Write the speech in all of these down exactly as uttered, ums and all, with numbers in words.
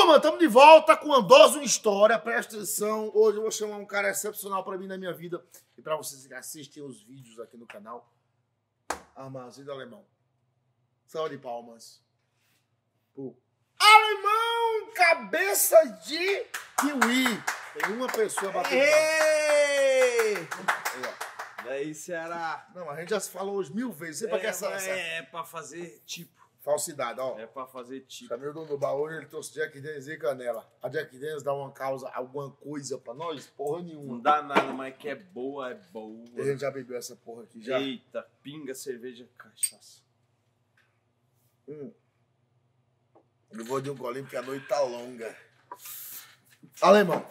Turma, estamos de volta com uma dose de história. Presta atenção. Hoje eu vou chamar um cara excepcional para mim na minha vida e para vocês que assistem os vídeos aqui no canal. Armazém do Alemão. Salve de palmas. Pô. Alemão, cabeça de kiwi. Tem uma pessoa batendo. Ei! Aí, ó. Daí, Ceará. Não, a gente já se falou hoje mil vezes. Sempre é, essa, essa é, é pra fazer tipo. falsidade, ó. É pra fazer tipo. Chamei o dono do bar hoje, ele trouxe Jack Daniels e canela. A Jack Daniels dá uma causa, alguma coisa pra nós? Porra nenhuma. Não dá nada, mas que é boa, é boa. A gente já bebeu essa porra aqui, já. Eita, pinga, cerveja, cachaça. Hum. Eu vou de um golinho porque a noite tá longa. Alemão.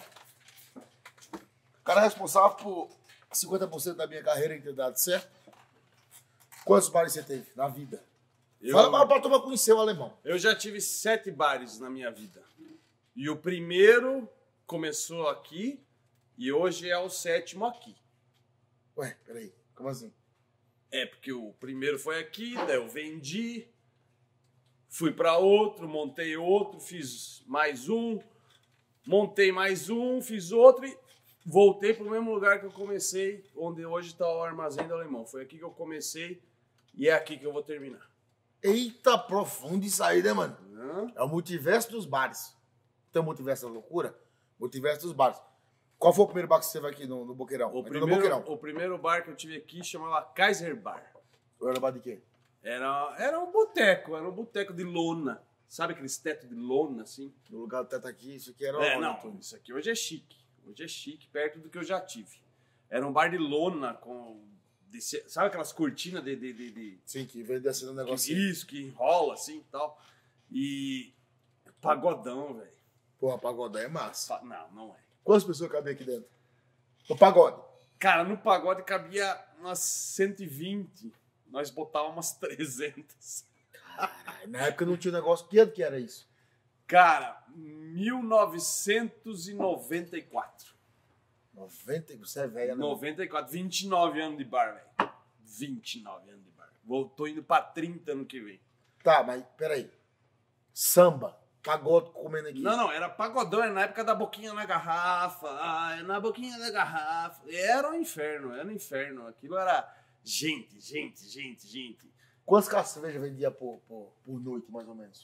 O cara é responsável por cinquenta por cento da minha carreira em ter dado certo. Quantos bares você teve na vida? Eu, Fala mal pra turma conhecer o Alemão. eu já tive sete bares na minha vida. E o primeiro começou aqui e hoje é o sétimo aqui. Ué, peraí. Como assim? É, porque o primeiro foi aqui, daí eu vendi, fui para outro, montei outro, fiz mais um, montei mais um, fiz outro e voltei para o mesmo lugar que eu comecei, onde hoje está o Armazém do Alemão. Foi aqui que eu comecei e é aqui que eu vou terminar. Eita, profundo isso aí, né, mano? Hã? É o multiverso dos bares. Tem o multiverso da loucura? Multiverso dos bares. Qual foi o primeiro bar que você teve aqui no, no Boqueirão? O Ainda primeiro, no Boqueirão. o primeiro bar que eu tive aqui chamava Kaiser Bar. Era bar de quê? Era, era um boteco, era um boteco de lona. Sabe aqueles tetos de lona, assim? No lugar do teto aqui, isso aqui era... É, onde, não, turma? isso aqui hoje é chique. Hoje é chique, perto do que eu já tive. Era um bar de lona com... de- sabe aquelas cortinas de... de, de, de Sim, que veio descendo um que, negocinho. isso, que enrola assim e tal. E... pagodão, velho. Porra, pagodão é massa. Pa- Não, não é. Quantas pessoas cabem aqui dentro? No pagode. Cara, no pagode cabia umas cento e vinte. Nós botávamos umas trezentas. Caralho, na época não tinha negócio. Que ano que era isso? Cara, mil novecentos e noventa e quatro. noventa, você é velha, né? noventa e quatro, vinte e nove anos de bar, velho. vinte e nove anos de bar. Voltou indo pra trinta ano que vem. Tá, mas peraí. Samba. Pagode comendo aqui. Não, não, era pagodão, era na época da boquinha na garrafa, ah, na boquinha da garrafa. Era um inferno, era um inferno. Aquilo era gente, gente, gente, gente. Quantas caixas de cerveja vendia por, por, por noite, mais ou menos?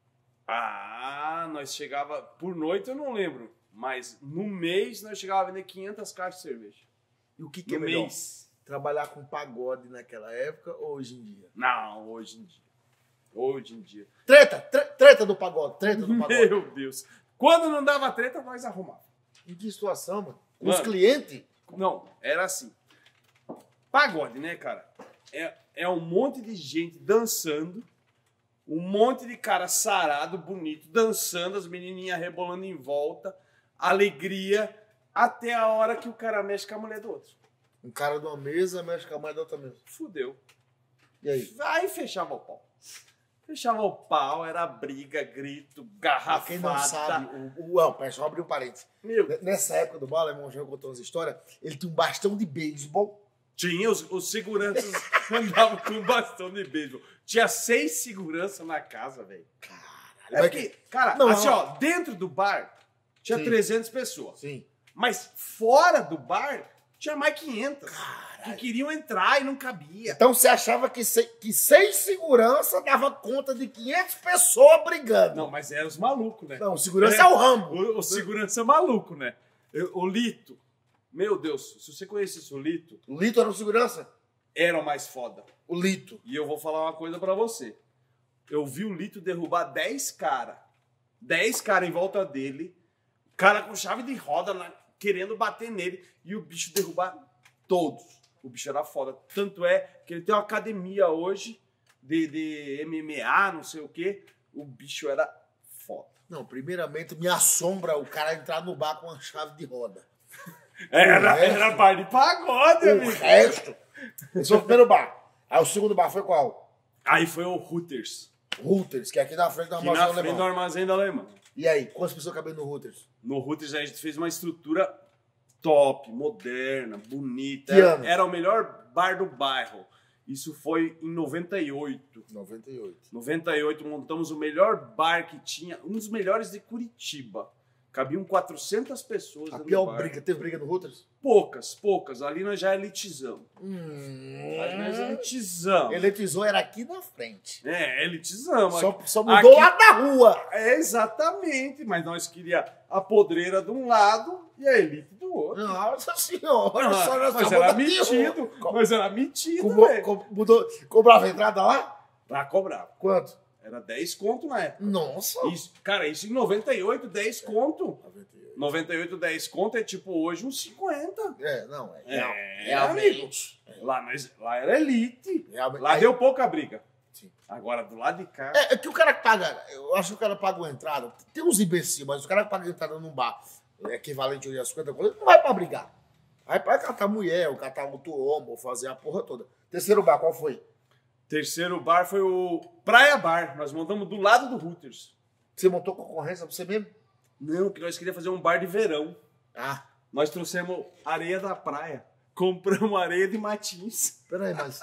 Ah, nós chegava, por noite eu não lembro, mas no mês nós chegava a vender quinhentas caixas de cerveja. E o que, que é No melhor? mês. Trabalhar com pagode naquela época ou hoje em dia? Não, hoje em dia. Hoje em dia. Treta! tre- treta do pagode! Treta do pagode! Meu Deus. Quando não dava treta, nós arrumávamos. Em que situação, mano? Com Mano. os clientes? Não, era assim. Pagode, né, cara? É, é um monte de gente dançando, um monte de cara sarado, bonito, dançando, as menininhas rebolando em volta, alegria, até a hora que o cara mexe com a mulher do outro. Um cara de uma mesa mexe com a mãe da outra mesa. Fudeu. E aí? Aí fechava o pau. Fechava o pau, era briga, grito, Pra garrafada. quem não sabe, o, o, não, pera, só abrir um parênteses. Meu, N- Nessa época do bala, irmão, já contou umas histórias, ele tinha um bastão de beisebol. tinha os, os seguranças andavam com um bastão de beisebol. Tinha seis seguranças na casa, velho. Caralho. É porque, cara, Não, assim, não. ó, dentro do bar tinha Sim. trezentas pessoas. Sim. Mas fora do bar tinha mais quinhentas. Caralho. Que queriam entrar e não cabia. Então você achava que, se, que seis segurança dava conta de quinhentas pessoas brigando? Não, mas eram os malucos, né? Não, segurança é, É. o Rambo. O, o segurança maluco, né? Eu- O Lito. Meu Deus, se você conhecesse o Lito, O Lito era o segurança? era o mais foda. O Lito. E eu vou falar uma coisa pra você. Eu vi o Lito derrubar dez caras. dez caras em volta dele. Cara com chave de roda na- querendo bater nele. E o bicho derrubar todos. O bicho era foda. Tanto é que ele tem uma academia hoje de, de M M A, não sei o quê. O bicho era foda. Não, primeiramente me assombra o cara entrar no bar com uma chave de roda. Era, O resto- era bar de pagode, O amigo. resto. Esse foi o primeiro bar. Aí o segundo bar foi qual? Aí foi o Hooters. Hooters, que é aqui na frente da Aqui na Armazém frente do Alemão. armazém da Alemã. E aí, quantas pessoas cabem no Hooters? No Hooters a gente fez uma estrutura top, moderna, bonita. Que Era, ano? era o melhor bar do bairro. Isso foi em noventa e oito. noventa e oito. noventa e oito, montamos o melhor bar que tinha, um dos melhores de Curitiba. Cabiam quatrocentas pessoas A no pior bar. briga, teve briga no Hooters? Poucas, poucas. Ali nós já elitizamos. Hum, Ali nós elitizamos. Eletizou era aqui na frente. É, elitizamos. Só, só mudou Aqui- lá da rua. É, exatamente. Mas nós queríamos a podreira de um lado e a elite do outro. Nossa senhora, Ah, só nós mas acabamos era daqui, metido. ó. Mas era metido, Co- velho. co- mudou, cobrava a entrada lá? Pra cobrar. Quanto? Era dez conto na época. Nossa. Isso, cara, isso em noventa e oito, dez conto. noventa e oito. noventa e oito, dez conto é tipo hoje uns cinquenta. É, não, é, É, real- amigo. realmente. Lá, mas, lá era elite. realmente. Lá Aí- deu pouca briga. Sim. Agora, do lado de cá... É, é que o cara que paga, eu acho que o cara paga uma entrada, tem uns imbecis, mas o cara que paga a entrada num bar, é equivalente hoje a cinquenta conto, ele não vai pra brigar. Vai pra catar mulher, ou catar outro homem, ou fazer a porra toda. Terceiro bar, qual foi? Terceiro bar foi o Praia Bar. Nós montamos do lado do Hooters. Você montou concorrência pra você mesmo? Não, que nós queríamos fazer um bar de verão. Ah, Nós trouxemos areia da praia. Compramos areia de Matins. peraí, mas...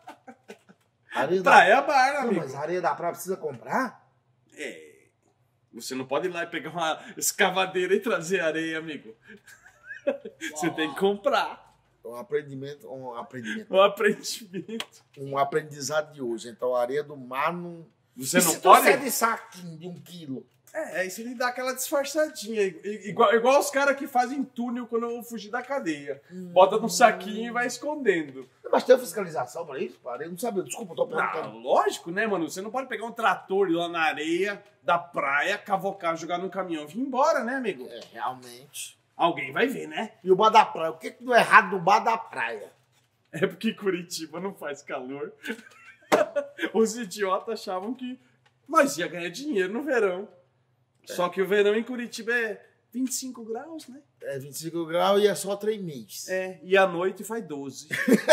Areia da... Praia Bar, Não, amigo. mas areia da praia precisa comprar? É. Você não pode ir lá e pegar uma escavadeira e trazer areia, amigo. Você tem que comprar. Um aprendimento, um aprendimento, Um aprendimento. um aprendizado de hoje. Então, a areia do mar não... Você E não se pode... trouxer de saquinho de um quilo? É, aí você tem que dar aquela disfarçadinha. I- Igual, igual os caras que fazem túnel quando eu vou fugir da cadeia. Bota no saquinho e vai escondendo. Mas tem fiscalização pra isso? Para eu não sabia. Desculpa, eu tô Ah, perguntando. lógico, né, mano? Você não pode pegar um trator lá na areia da praia, cavocar, jogar num caminhão e vir embora, né, amigo? É, realmente. Alguém vai ver, né? E o bar da praia? O que que não é errado no bar da praia? É porque Curitiba não faz calor. Os idiotas achavam que nós ia ganhar dinheiro no verão. Só que o verão em Curitiba é vinte e cinco graus, né? É vinte e cinco graus e é só três meses. É, e à noite faz doze.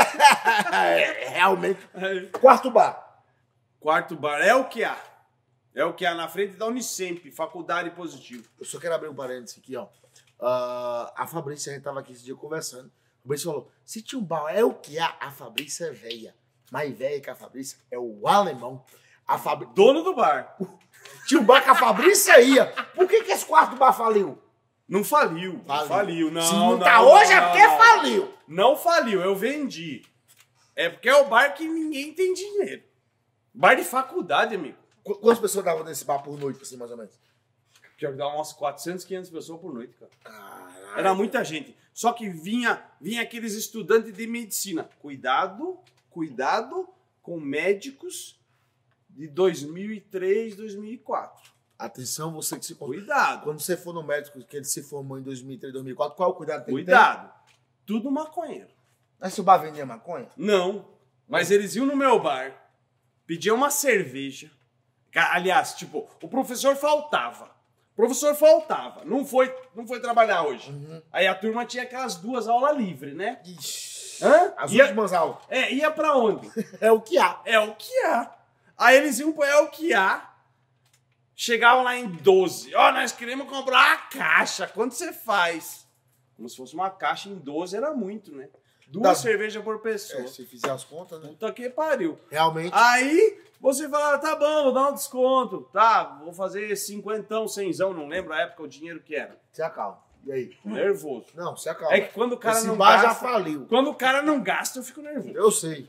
É, realmente. É. Quarto bar. Quarto bar é o que há. É o que há na frente da Unicamp, faculdade positivo. Eu só quero abrir um parênteses aqui, ó. Ah, a Fabrícia, a gente tava aqui esse dia conversando. A Fabrícia falou, se tinha um bar, é o que há. A Fabrícia é velha. Mais velha que a Fabrícia é o alemão. A Fabri... Dono do bar. Tinha um bar que a Fabrícia ia. Por que que esse quarto bar faliu? Não faliu. Não Faliu. faliu. Não, Se não, não tá não, hoje não, é porque não. faliu. Não faliu, eu vendi. É porque é o bar que ninguém tem dinheiro. Bar de faculdade, amigo. Qu- Quantas pessoas davam nesse bar por noite, assim, mais ou menos? Pior que dá umas quatrocentas, quinhentas pessoas por noite, cara. Caralho. Era muita gente. Só que vinha, vinha aqueles estudantes de medicina. Cuidado, cuidado com médicos de dois mil e três, dois mil e quatro. Atenção, você que se... Cuidado, Quando você for no médico, que ele se formou em dois mil e três, dois mil e quatro, qual é o cuidado que ele tem? cuidado. Tudo maconheiro. Mas se o bar vendia maconha? Não, mas eles iam no meu bar, pediam uma cerveja. Ca- Aliás, tipo, o professor faltava. O professor faltava, não foi, não foi trabalhar hoje. Uhum. Aí a turma tinha aquelas duas aulas livres, né? Ixi. Hã? As Ia, últimas aulas. é, ia pra onde? É o que há. É o que há. Aí eles iam pro É o que há. Chegavam lá em doze. Ó, nós queremos comprar uma caixa. Quanto você faz? Como se fosse uma caixa em doze era muito, né? Duas Dá- cervejas por pessoa. É, se fizer as contas, né? Puta que pariu. Realmente. Aí você fala, tá bom, vou dar um desconto. Tá, vou fazer cinquentão, cenzão. Não lembro a época o dinheiro que era. Se acalma. E aí? Nervoso. Não, se acalma. É que quando o cara Esse não bar já gasta... faliu. Quando o cara não gasta, eu fico nervoso. Eu sei.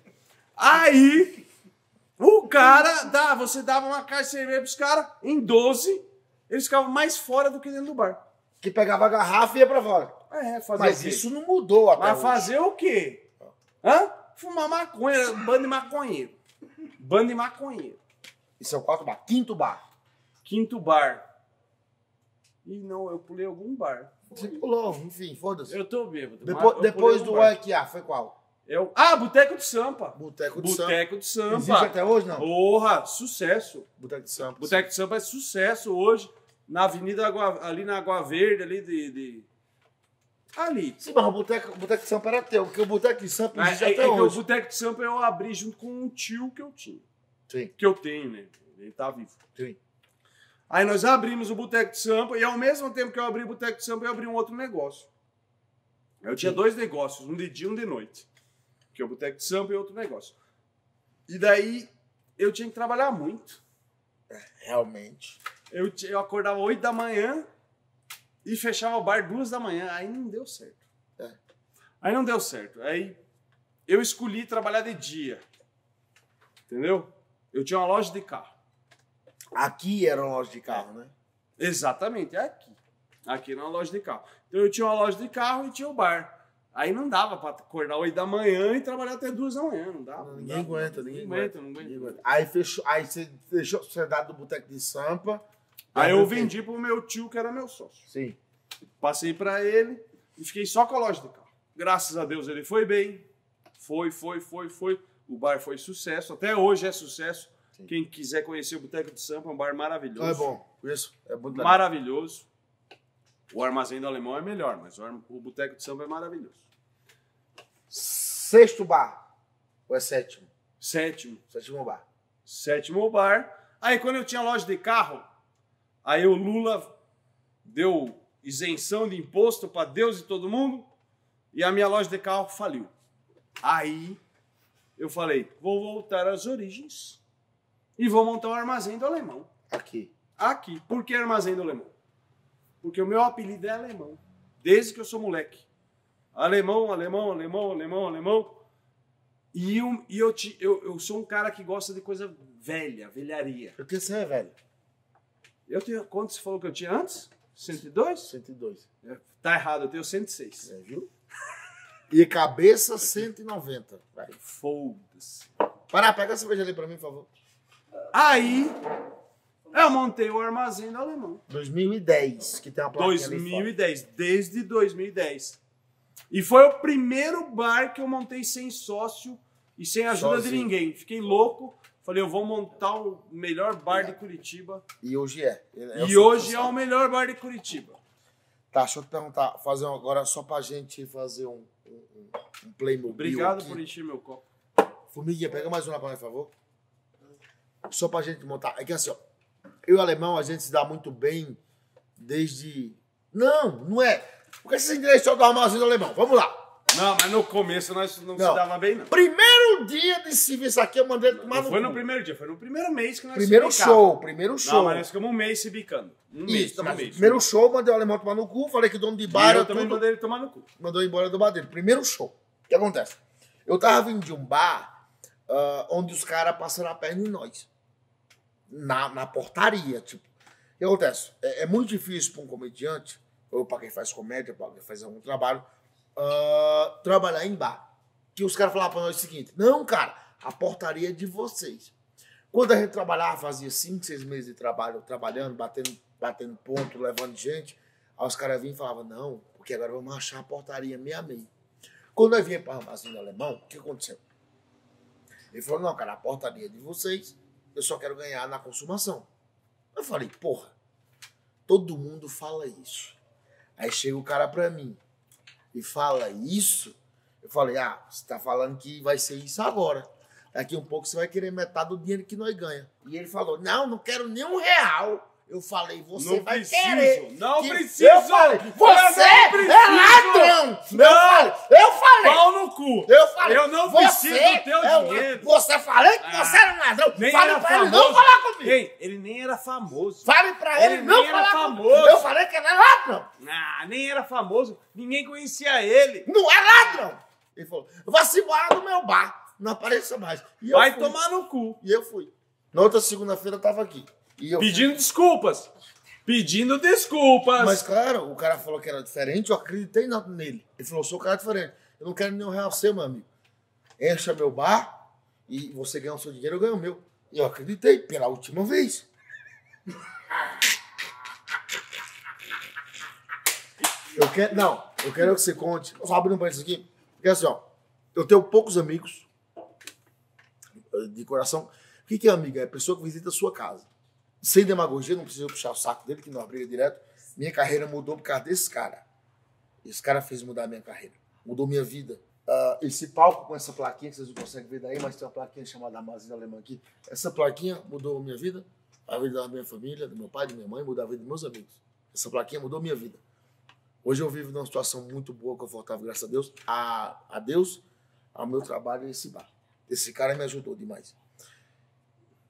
Aí, o cara, dá, você dava uma caixa de cerveja pros caras, em doze, eles ficavam mais fora do que dentro do bar. Que pegava a garrafa e ia pra fora. É, fazer Mas o quê? isso não mudou até Mas hoje. fazer o quê? Hã? Fumar maconha, bando de maconheiro. Bando de maconheiro. Isso é o quarto bar. Quinto bar. Quinto bar. Ih, não, eu pulei algum bar. Você pulou, enfim, foda-se. Eu tô bêbado. mas Depois, eu depois pulei do algum bar. E Q A, foi qual? Eu... Ah, Boteco de Sampa. Boteco de Sampa. Boteco de Sampa. Existe até hoje, não? Porra, sucesso. Boteco de Sampa. Boteco de Sampa é sucesso hoje. Na Avenida Água, ali na Água Verde, ali de. de... Ali. Sim, mas o Boteco, o Boteco de Sampa era teu, porque o Boteco de Sampa É, existe é, é até que o hoje. Boteco de Sampa eu abri junto com um tio que eu tinha. Sim, Que eu tenho, né? Ele tá vivo. sim. Aí nós abrimos o Boteco de Sampa e ao mesmo tempo que eu abri o Boteco de Sampa, eu abri um outro negócio. Eu tinha Sim. dois negócios, um de dia e um de noite. Que é o Boteco de Sampa e outro negócio. E daí eu tinha que trabalhar muito. Realmente. Eu, eu acordava oito da manhã e fechava o bar duas da manhã. Aí não deu certo. É. Aí não deu certo. Aí eu escolhi trabalhar de dia. Entendeu? Eu tinha uma loja de carro. Aqui era uma loja de carro, né? Exatamente, é aqui. Aqui na loja de carro. Então eu tinha uma loja de carro e tinha o bar. Aí não dava pra acordar oito da manhã e trabalhar até duas da manhã. Não dava. Ninguém não dava, aguenta, ninguém aguenta. Não aguenta, Ninguém não aguenta. Aí fechou, aí você deixou a sociedade do Boteco de Sampa. Aí eu vendi pro meu tio, que era meu sócio. Sim. Passei pra ele e fiquei só com a loja de carro. Graças a Deus ele foi bem. Foi, foi, foi, foi. O bar foi sucesso. Até hoje é sucesso. Sim. Quem quiser conhecer o Boteco de Sampa, é um bar maravilhoso. Então é bom. Isso. É muito legal. Maravilhoso. O Armazém do Alemão é melhor, mas o Boteco de Sampa é maravilhoso. Sexto bar. Ou é sétimo? Sétimo. Sétimo bar. Sétimo bar. Aí quando eu tinha loja de carro, aí o Lula deu isenção de imposto para Deus e todo mundo, e a minha loja de carro faliu. Aí eu falei, vou voltar às origens e vou montar o Armazém do Alemão. Aqui. Aqui. Por que Armazém do Alemão? Porque o meu apelido é alemão, desde que eu sou moleque. Alemão, alemão, alemão, alemão, alemão. E, eu, e eu, te, eu, eu sou um cara que gosta de coisa velha, velharia. Por que você é velho? Eu tenho, quanto você falou que eu tinha antes? cento e dois? cento e dois. É, tá errado, eu tenho cento e seis. É, viu? E cabeça, cento e noventa. Vai. Foda-se. Pará, pega a cerveja ali pra mim, por favor. Aí, eu montei o Armazém do Alemão. dois mil e dez, que tem uma plaquinha dois mil e dez, desde dois mil e dez. E foi o primeiro bar que eu montei sem sócio e sem ajuda Sozinho. de ninguém. Fiquei louco. Falei, eu vou montar o melhor bar é. de Curitiba. E hoje é. é e hoje é o melhor bar de Curitiba. Tá, deixa eu te perguntar. Fazer um, agora só pra gente fazer um, um, um Playmobil. Obrigado aqui. por encher meu copo. Formiguinha, pega mais uma pra mim, por favor. Só pra gente montar. É que assim, ó. Eu e o Alemão, a gente se dá muito bem desde... Não, não é... Por que você endereçou do Armazém do Alemão? Vamos lá. Não, mas no começo nós não, não. se dava bem, não. Primeiro dia de serviço aqui, eu mandei tomar não no foi cu. no primeiro dia, foi no primeiro mês que nós Primeiro se show, primeiro show. Não, mas nós ficamos um mês se bicando. Um mês, Isso, um mas mês. Primeiro show, mandei o Alemão tomar no cu, falei que o dono de bar... E eu eu também tudo, mandei ele tomar no cu. Mandou embora do bar dele. Primeiro show. O que acontece? Eu tava vindo de um bar uh, onde os caras passaram a perna em nós. Na, na portaria, tipo. O que acontece? É, é muito difícil para um comediante, ou para quem faz comédia, para quem faz algum trabalho, uh, trabalhar em bar. Que os caras falavam para nós o seguinte, não, cara, a portaria é de vocês. Quando a gente trabalhava, fazia cinco, seis meses de trabalho, trabalhando, batendo, batendo ponto, levando gente, aí os caras vinham e falavam, não, porque agora vamos achar a portaria meia meia. Quando nós viemos para o Armazém do Alemão, o que aconteceu? Ele falou, não, cara, a portaria é de vocês, eu só quero ganhar na consumação. Eu falei, porra, todo mundo fala isso. Aí chega o cara pra mim e fala isso, eu falei, ah, você tá falando que vai ser isso agora. Daqui um pouco você vai querer metade do dinheiro que nós ganhamos. E ele falou, não, não quero nem um real. Eu falei, você não vai preciso, querer. Não que... preciso. Eu falei, você é ladrão. Não. Eu falei, eu falei. Pau no cu. Eu falei, eu não você preciso do teu é, dinheiro. Você falei que Ah, você era um ladrão. nem Fale era pra famoso. ele não falar comigo. Ei, ele nem era famoso. Fale pra ele, Ele não nem era falar famoso. comigo. Eu falei que ele é ladrão. Ah, nem era famoso. Ninguém conhecia ele. Não é ladrão. Ele falou, vá-se embora do meu bar. Não apareça mais. E eu Vai fui. tomar no cu. E eu fui. Na outra segunda-feira eu tava aqui. E eu Pedindo desculpas. Pedindo desculpas. Mas, claro, o cara falou que era diferente, eu acreditei nele. Ele falou, sou um cara diferente. Eu não quero nenhum real seu, meu amigo. Encha meu bar e você ganha o seu dinheiro, eu ganho o meu. E eu acreditei, pela última vez. Eu quero... Não, eu quero que você conte. Só abrindo um parênteses aqui. Porque assim, ó, eu tenho poucos amigos de coração. O que que é amigo? É a pessoa que visita a sua casa. Sem demagogia, não precisa puxar o saco dele, que não briga direto. Minha carreira mudou por causa desse cara. Esse cara fez mudar a minha carreira. Mudou minha vida. Uh, esse palco com essa plaquinha, que vocês não conseguem ver daí, mas tem uma plaquinha chamada Armazém do Alemão aqui. Essa plaquinha mudou a minha vida, a vida da minha família, do meu pai, da minha mãe, mudou a vida dos meus amigos. Essa plaquinha mudou a minha vida. Hoje eu vivo numa situação muito boa, confortável, graças a Deus. A, a Deus, ao meu trabalho e esse bar. Esse cara me ajudou demais.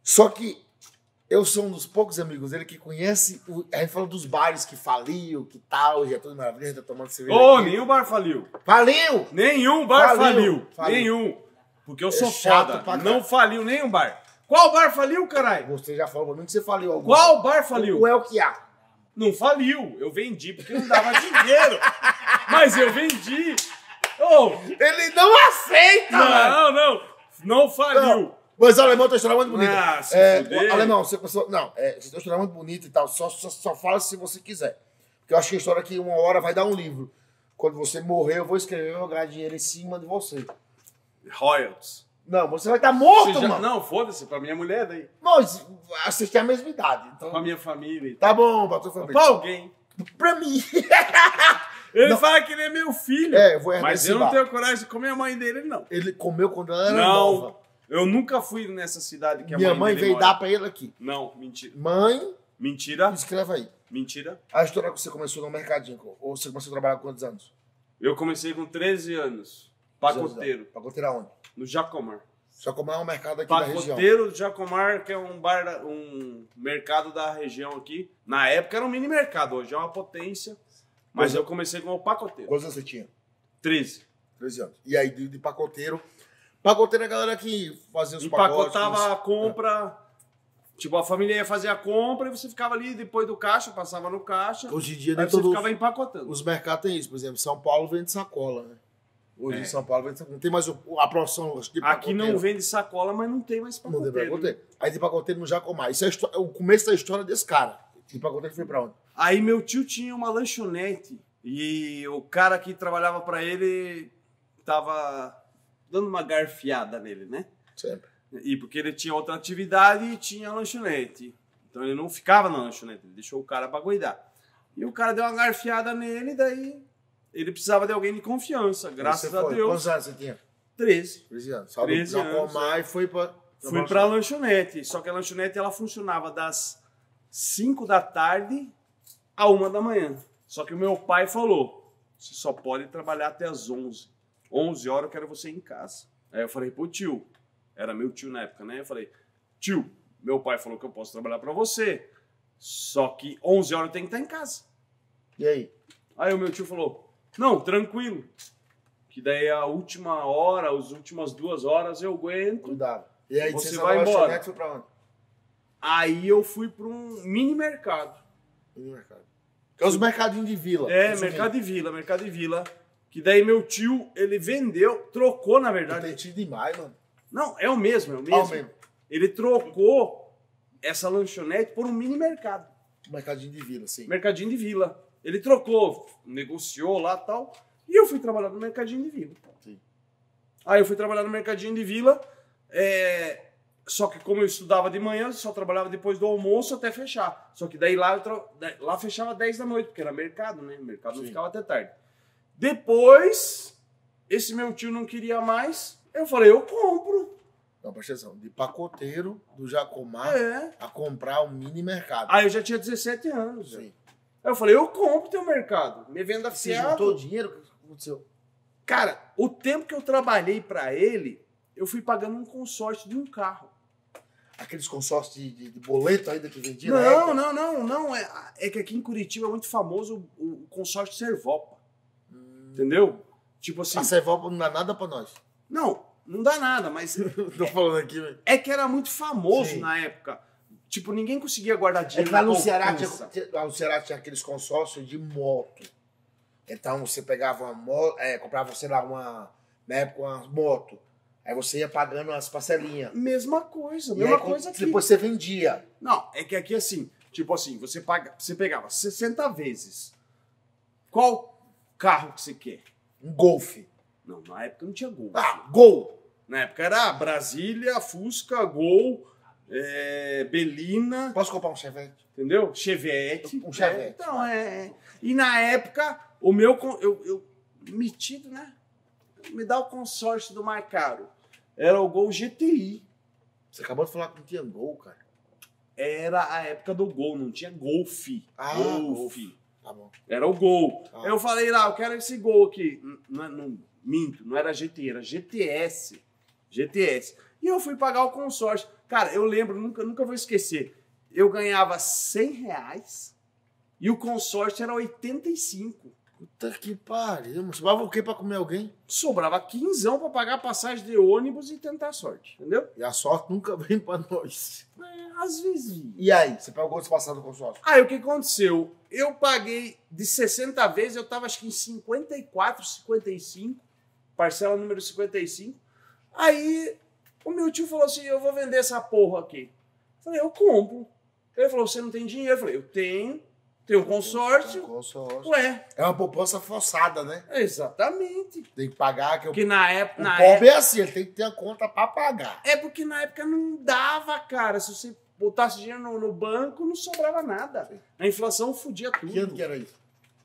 Só que eu sou um dos poucos amigos dele que conhece. O, a gente fala dos bares que faliu, que tal, já é tudo maravilha, a gente tá tomando cerveja. Ô, aqui. nenhum bar faliu. Faliu! Nenhum bar Faliu. faliu. Faliu. Nenhum. Porque eu É sou chato foda. pra Não caralho. faliu nenhum bar. Qual bar faliu, caralho? Você já falou pra mim que você faliu algum. Qual bar faliu? O El que há. Não faliu. Eu vendi porque não dava dinheiro. Mas eu vendi. Ô, Ele não aceita, mano! não, não. Não faliu. Não. Mas o alemão tem uma história muito bonita. Ah, se é, fuder. o alemão, você começou. Não, é, você tem uma história muito bonita e tal. Só, só, só fala se você quiser. Porque eu acho que a história aqui, uma hora, vai dar um livro. Quando você morrer, eu vou escrever e vou ganhar dinheiro em cima de você. Royals. Não, você vai estar morto, Você já- mano. Não, foda-se. Pra minha mulher daí. Mas vocês têm a mesma idade. Então... Pra minha família. Tá bom, pra tua família. Pra alguém. Pra mim. Ele Não. fala que ele é meu filho. É, eu vou herdar Mas esse eu não bar. tenho coragem de comer a mãe dele, não. Ele comeu quando ela era Não. nova. Eu nunca fui nessa cidade que a Minha mãe, mãe dele veio mora. dar pra ele aqui. Não, mentira. Mãe, Mentira. escreva aí. Mentira. A história que você começou no mercadinho. Ou você começou a trabalhar com quantos anos? Eu comecei com treze anos. Pacoteiro. Pacoteiro aonde? No Jacomar. Só como é um mercado aqui da região. Pacoteiro do Jacomar, que é um bar, da- um mercado da região aqui. Na época era um mini mercado, hoje é uma potência. Mas Pois é. eu comecei como pacoteiro. Quantos anos você tinha? treze. treze anos. E aí, de, de pacoteiro. Pacoteiro é a galera que fazia os pacotes. Empacotava a que- compra. Tipo, a família ia fazer a compra e você ficava ali depois do caixa, passava no caixa. Hoje em dia, Aí nem você todos ficava empacotando. os mercados têm isso. Por exemplo, São Paulo vende sacola, né? Hoje É. em São Paulo vende sacola. Não tem mais o- a produção de pacoteiro. Aqui não vende sacola, mas não tem mais Não tem pacoteiro. pacoteiro. Aí de pacoteiro no Jacomar. Isso é a histó- o começo da história desse cara. De pacoteiro foi pra onde? Aí meu tio tinha uma lanchonete e o cara que trabalhava pra ele tava dando uma garfiada nele, né? Sempre. E porque ele tinha outra atividade e tinha a lanchonete. Então ele não ficava na lanchonete, ele deixou o cara pra cuidar. E o cara deu uma garfiada nele, daí ele precisava de alguém de confiança, graças Você a foi. Deus. Quantos anos você tinha? treze. treze anos. Saiu do treze anos, Jacomar e foi pra... Fui pra lanchonete, só que a lanchonete ela funcionava das cinco da tarde a uma da manhã. Só que o meu pai falou, você só pode trabalhar até as onze. onze horas eu quero você em casa. Aí eu falei pro tio, era meu tio na época, né? Eu falei, tio, meu pai falou que eu posso trabalhar pra você, só que onze horas eu tenho que estar em casa. E aí? Aí o meu tio falou, não, tranquilo. Que daí a última hora, as últimas duas horas eu aguento. Cuidado. E aí, Você você vai saiu da embora. lanchonete, foi pra onde? Aí eu fui para um mini mercado. No mercado. Que é os mercadinhos de vila. É, Resumindo. mercado de vila, mercado de vila. Que daí meu tio, ele vendeu, trocou na verdade. Entendi demais, mano. Não, é o mesmo, é o Ah, mesmo. o mesmo. Ele trocou essa lanchonete por um mini mercado. Mercadinho de vila, sim. Mercadinho de vila. Ele trocou, negociou lá e tal. E eu fui trabalhar no mercadinho de vila. Sim. Aí eu fui trabalhar no mercadinho de vila. é, Só que como eu estudava de manhã, eu só trabalhava depois do almoço até fechar. Só que daí lá, eu tra... lá fechava dez da noite, porque era mercado, né? O mercado não Sim. ficava até tarde. Depois, esse meu tio não queria mais. Eu falei, eu compro. Não, presta atenção. De pacoteiro do Jacomar É. a comprar um mini mercado. Aí eu já tinha dezessete anos. já. Sim. Aí eu falei, eu compro teu mercado. Me venda Você fiado. juntou dinheiro? O que aconteceu? Cara, o tempo que eu trabalhei pra ele, eu fui pagando um consórcio de um carro. Aqueles consórcios de, de, de boleto ainda que vendia na Não, época? não, não, não. É, é que aqui em Curitiba é muito famoso o, o consórcio Servopa. Hum. Entendeu? Tipo assim. A Servopa não dá nada pra nós. Não, não dá nada, mas Tô falando aqui, velho. é que era muito famoso Sim. na época. Tipo, ninguém conseguia guardar É dinheiro. que lá na no Ceará, poupança. tinha, lá no Ceará tinha aqueles consórcios de moto. Então você pegava uma moto, é, comprava, sei lá, uma, na época uma moto. Aí você ia pagando as parcelinhas. Mesma coisa, E mesma aí, coisa aqui. depois você vendia. Não, é que aqui assim, tipo assim, você paga, você pegava sessenta vezes. Qual carro que você quer? Um Golfe. Não, na época não tinha Gol. Ah, Gol. Na época era Brasília, Fusca, Gol, é, Belina, Posso comprar um Chevette? entendeu? Chevette. Um Chevette. É, então, é. E na época, o meu, con- eu, eu metido, né? Me dá o consórcio do mais caro. Era o Gol G T I. Você acabou de falar que não tinha Gol, cara. Era a época do Gol, não tinha Golf. Ah, Golf. Tá bom. Era o Gol. Ah. Aí eu falei lá, eu quero esse Gol aqui. Não, não, minto, não era G T I, era G T S. G T S. E eu fui pagar o consórcio. Cara, eu lembro, nunca, nunca vou esquecer. Eu ganhava cem reais e o consórcio era oitenta e cinco. Puta que pariu. Sobrava o quê pra comer alguém? Sobrava quinzão pra pagar a passagem de ônibus e tentar a sorte, entendeu? E a sorte nunca vem pra nós. É, às vezes. E aí, você pegou quantos passados no consórcio? Aí o que aconteceu? Eu paguei de sessenta vezes, eu tava acho que em cinquenta e quatro, cinquenta e cinco, parcela número cinquenta e cinco. Aí o meu tio falou assim, eu vou vender essa porra aqui. Eu falei, eu compro. Ele falou, você não tem dinheiro? Eu falei, eu tenho. Tem um consórcio. Um consórcio. Ué. É uma poupança forçada, né? Exatamente. Tem que pagar. Que porque na época. O na pobre época, é assim, ele tem que ter a conta pra pagar. É porque na época não dava, cara. Se você botasse dinheiro no, no banco, não sobrava nada. A inflação fudia tudo. Que ano que era isso?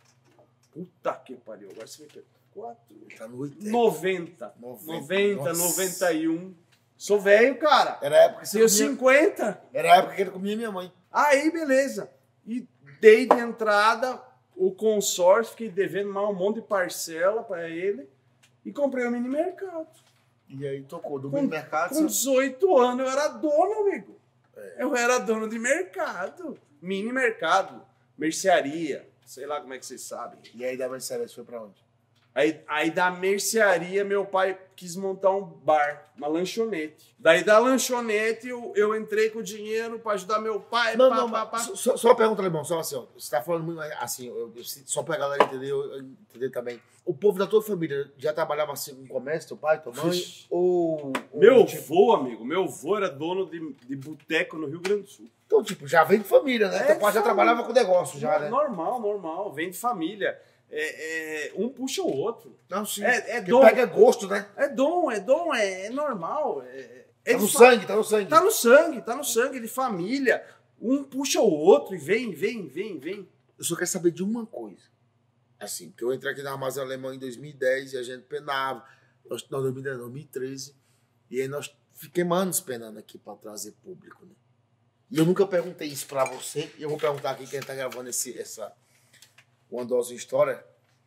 Puta que pariu. Agora você vê que é quatro. Tá no oitenta. noventa. noventa. noventa, Nossa. noventa e um. Sou velho, cara. Era a época que você Tenho comia... cinquenta. Era a época que ele comia minha mãe. Aí, beleza. E dei de entrada o consórcio, fiquei devendo mais um monte de parcela pra ele e comprei o mini mercado. E aí tocou do Com- mini mercado. Com dezoito anos eu era dono, amigo. Eu era dono de mercado. Mini mercado. Mercearia. Sei lá como é que vocês sabem. E aí da Mercedes foi pra onde? Aí, aí da mercearia, meu pai quis montar um bar, uma lanchonete. Daí da lanchonete, eu, eu entrei com o dinheiro pra ajudar meu pai. Não, pá, não, pá, mas pá. só, só uma pergunta, Alemão, só assim, ó. Você tá falando muito assim, eu, eu, só pra galera entender, eu, eu entender também. O povo da tua família já trabalhava assim com comércio, teu pai, tua mãe? Vixe. Ou, ou. Meu tipo, vô, amigo, meu vô era dono de, de boteco no Rio Grande do Sul. então, tipo, já vem de família, né? É, teu pai já família. trabalhava com negócio, já, né? Normal, normal, vem de família. É, é, um puxa o outro. Não, sim. É, é Porque dom. pega gosto, né? É dom, é dom, é, é normal. É, é Tá de no fa- sangue, tá no sangue. Tá no sangue, tá no sangue de família. Um puxa o outro e vem, vem, vem, vem. Eu só quero saber de uma coisa. Assim, porque eu entrei aqui na Armazém Alemão em dois mil e dez e a gente penava. Nós, não, dois mil e dez, dois mil e treze. E aí nós fiquemos anos penando aqui para trazer público, né? E eu nunca perguntei isso para você. E eu vou perguntar aqui quem tá gravando esse, essa Uma Dose de História.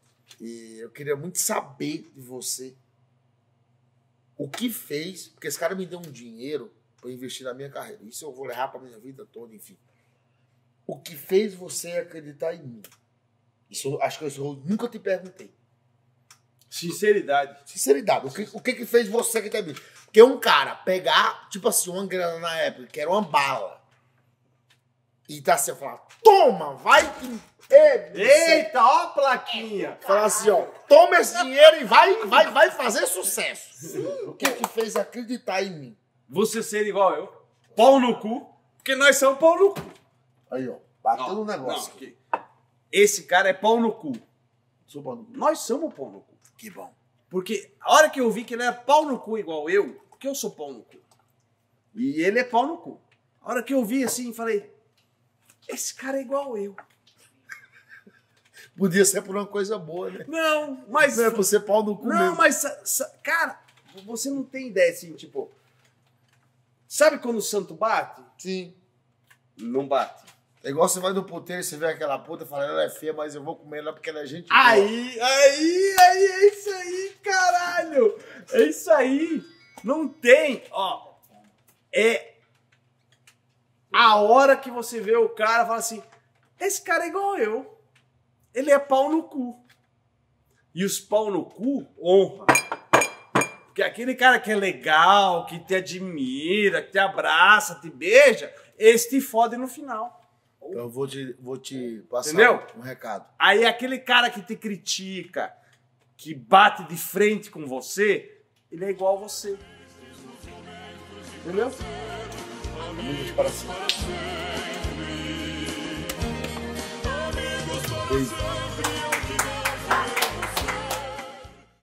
E eu queria muito saber de você o que fez, porque esse cara me deu um dinheiro para investir na minha carreira. Isso eu vou levar para minha vida toda, enfim. O que fez você acreditar em mim? Isso eu acho que eu, eu nunca te perguntei. Sinceridade. Sinceridade, o que, o que que fez você acreditar em mim? Porque um cara pegar, tipo assim, uma grana na época, que era uma bala, e tá assim, falar, toma, vai que... Eita, ó a plaquinha. Falar assim, ó, toma esse dinheiro e vai, vai, vai fazer sucesso. O que que fez acreditar em mim? Você ser igual eu. Pau no cu. Porque nós somos pau no cu. Aí, ó, bateu Não, no negócio. não, que- Esse cara é pau no cu. Sou bom. Nós somos pau no cu. Que bom. Porque a hora que eu vi que ele era pau no cu igual eu, porque eu sou pau no cu. E ele é pau no cu. A hora que eu vi assim, falei, esse cara é igual eu. Podia ser por uma coisa boa, né? Não, mas... Não é por ser pau no cu Não, mesmo. mas, sa- sa- cara, você não tem ideia, assim, tipo... Sabe quando o santo bate? Sim. Não bate. É igual você vai no puteiro e você vê aquela puta e fala, ela é feia, mas eu vou comer ela porque ela é gente boa. Aí, aí, aí, é isso aí, caralho! É isso aí! Não tem, ó... É... A hora que você vê o cara, fala assim, esse cara é igual eu. Ele é pau no cu. E os pau no cu honra. Porque aquele cara que é legal, que te admira, que te abraça, te beija, esse te fode no final. Então eu vou te, vou te passar Entendeu? um recado. Aí aquele cara que te critica, que bate de frente com você, ele é igual a você. Entendeu? Amigos para sempre. Beijo.